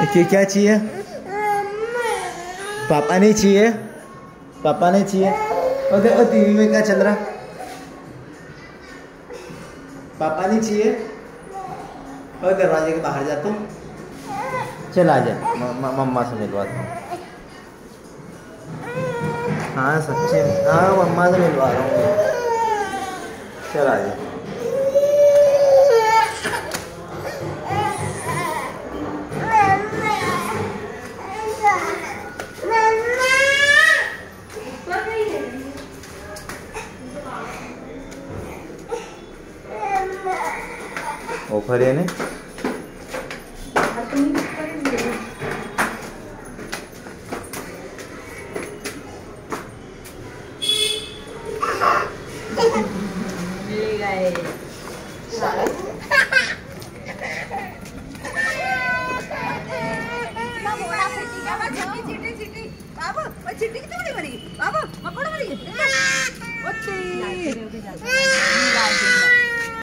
क्या चाहिए? पापा नहीं चाहिए, पापा नहीं चाहिए। और टीवी में क्या चल रहा? पापा नहीं चाहिए। और दरवाजे के बाहर जा तू। चल आ जा, मम्मा से मिलवाता हूँ। हाँ सच्चे, हाँ मम्मा से मिलवा रहा हूँ। चल आ जा। ऑफर है ने ले गए बाबू चिट्टी कितनी बड़ी बनी बाबू मकोड़ा बड़ी